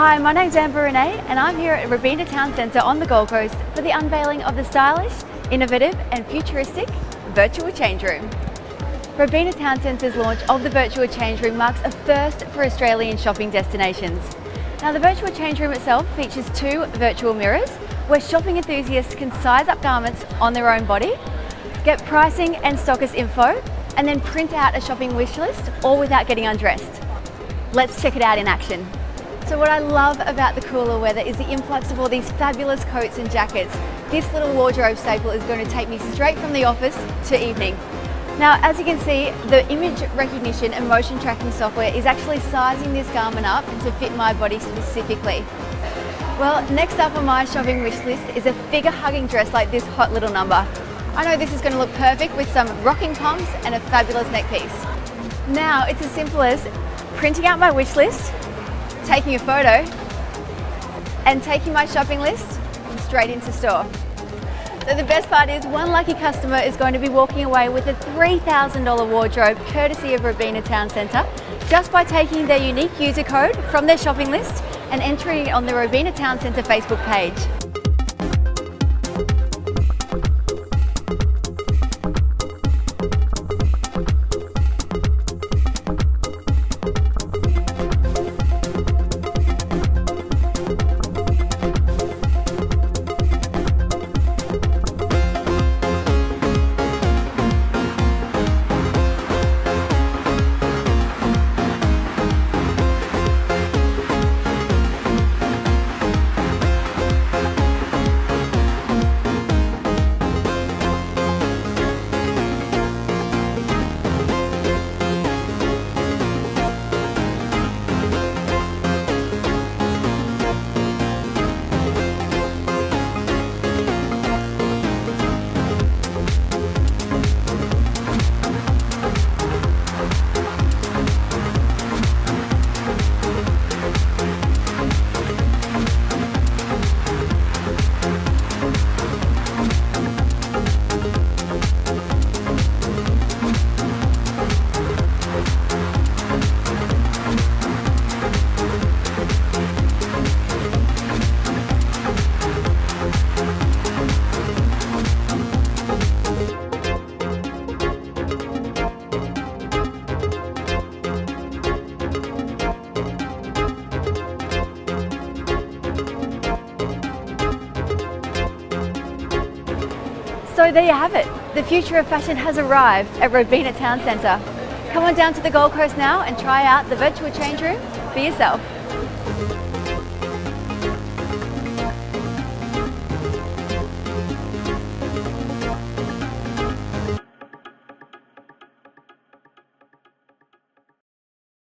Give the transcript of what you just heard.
Hi, my name's Amber Renee and I'm here at Robina Town Centre on the Gold Coast for the unveiling of the stylish, innovative and futuristic Virtual Change Room. Robina Town Centre's launch of the Virtual Change Room marks a first for Australian shopping destinations. Now, the Virtual Change Room itself features 2 virtual mirrors where shopping enthusiasts can size up garments on their own body, get pricing and stockist info, and then print out a shopping wish list all without getting undressed. Let's check it out in action. So what I love about the cooler weather is the influx of all these fabulous coats and jackets. This little wardrobe staple is going to take me straight from the office to evening. Now, as you can see, the image recognition and motion tracking software is actually sizing this garment up to fit my body specifically. Well, next up on my shopping wish list is a figure-hugging dress like this hot little number. I know this is going to look perfect with some rocking pumps and a fabulous neck piece. Now, it's as simple as printing out my wish list, taking a photo, and taking my shopping list straight into store. So the best part is one lucky customer is going to be walking away with a $3,000 wardrobe courtesy of Robina Town Centre just by taking their unique user code from their shopping list and entering it on the Robina Town Centre Facebook page. So there you have it. The future of fashion has arrived at Robina Town Centre. Come on down to the Gold Coast now and try out the Virtual Change Room for yourself.